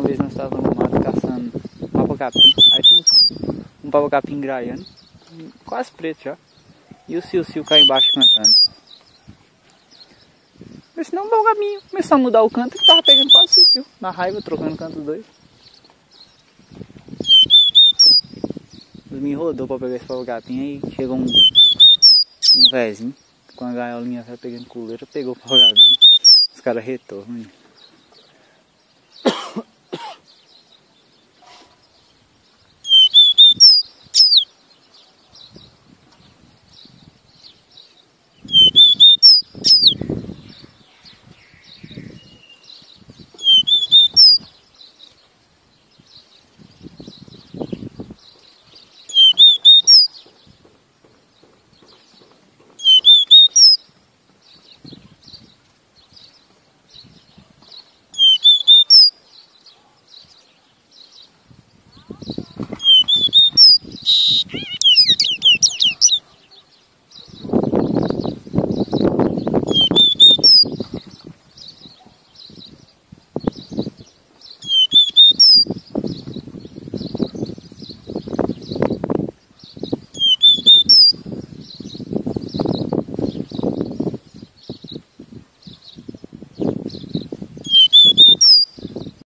vez nós estávamos no mato caçando papa-capim. Aí tinha um papa-capim graiando, quase preto já. E o cio-cio cá embaixo cantando. Mas não, o papa-capim começou a mudar o canto e tava pegando quase o cio-cio. Na raiva, trocando o canto dois. Me rodou pra pegar esse papa-capim, aí chegou um vezinho com a gaiolinha pegando coleira, pegou o papa-capim. Os caras retornam.